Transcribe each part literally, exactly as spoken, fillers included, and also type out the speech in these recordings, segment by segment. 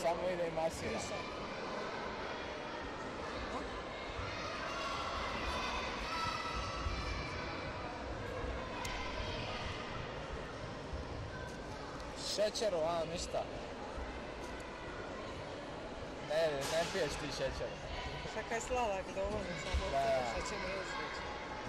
samo ide i masira. Šećeru, a ništa. Ne, ne piješ ti šećer. Čaka je sladak dovoljno, samo da što ćemo izvući.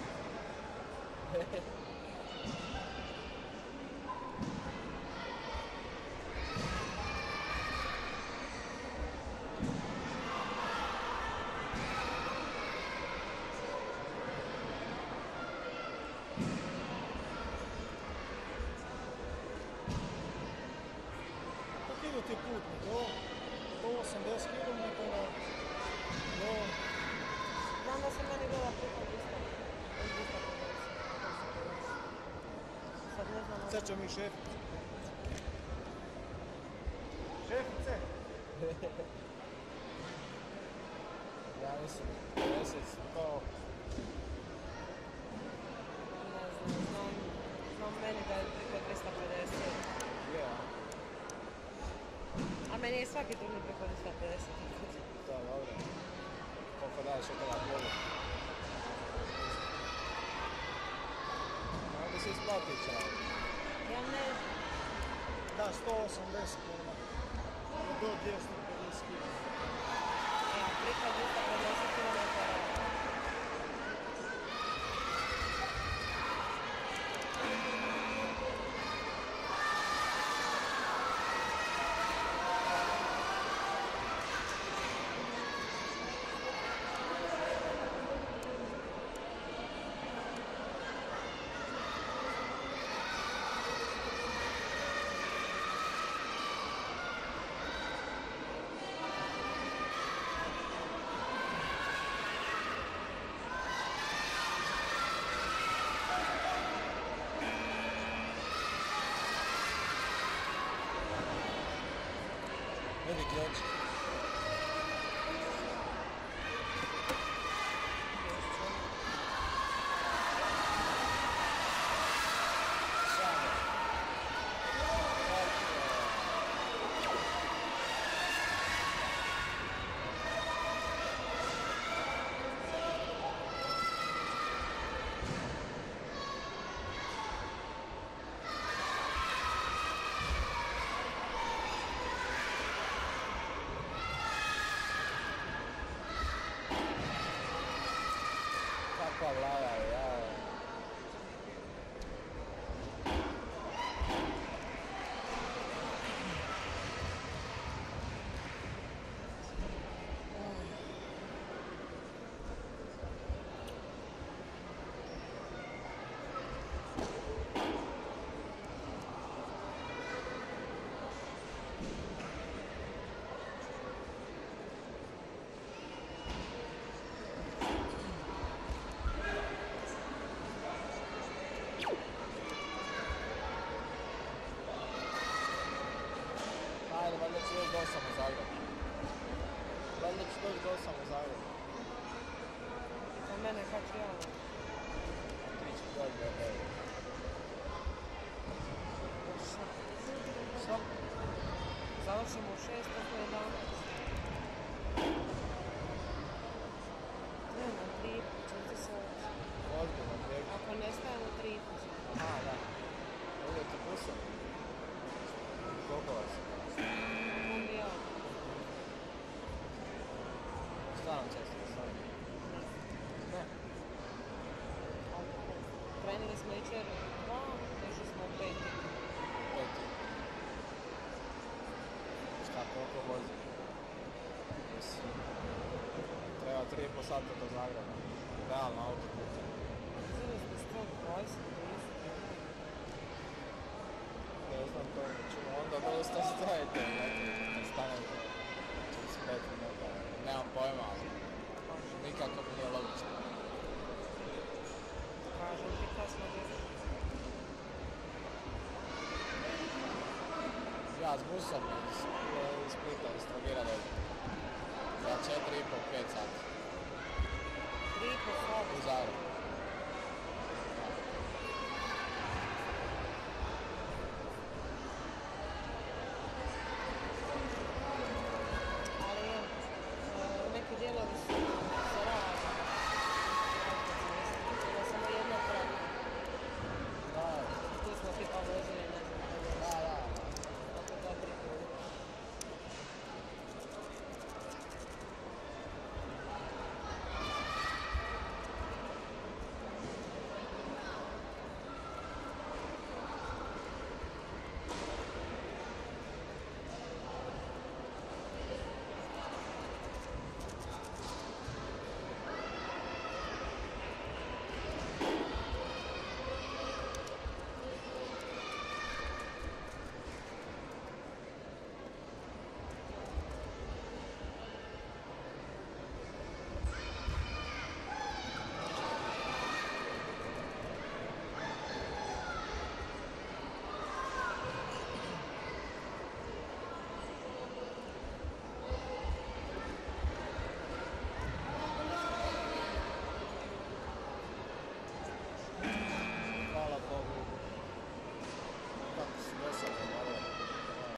Kako idu ti putni? Do, do osamdeset kilometara, do... Znam da se meni gleda preko dvjesto. Sad ne znam... Sad ćemo mi šefice. Šefice! Ja mislim, pedeset, sto... Ne znam, znam, znam meni da je preko dvjesto pedeset. Je, a? A meni je svaki turni preko dvjesto pedeset. To je dobro. Koliko daješ okada plogu? Onda se isplati čao. Ja ne znam. Da, sto osamdeset kuna. Do dvjesto pedeset kilometara. Ja, preko dvjesto pedeset kilometara. Vidi ključ. Kakva vlada je, ja... Ajde, valjda ću doći do osam u Zagreb. Valjda ću doći do osam u Zagreb. Za mene kad ću ja? Ti ću doći do devet. Što? Završimo u šest, oko jedanaest. Nema, tri i po, četiri sati. Ozbiljno, prijeko. Ako ne stajemo, tri i po. Aha, da. Ovdje ti busom. Koliko vas? On bi ja. Stvarno često da sam. Ne. Krenuli smo jučer dva, došli smo u peti. Peti. Šta, koliko vozi? Mislim, treba tri i po sata do Zagreba. Realno autoputa. Zili ste sto dvadeset, trideset. Ne znam to, ćemo onda dosta stojite, ne stanete čez pet minuta. Nemam pojma, ali nikako mi nije logično. Kažem ti kad smo došli. Ja s busom iz, iz Splita, iz Trogira dođem. Za četiri i po, pet sati. Tri i po sati. U Zagrebu.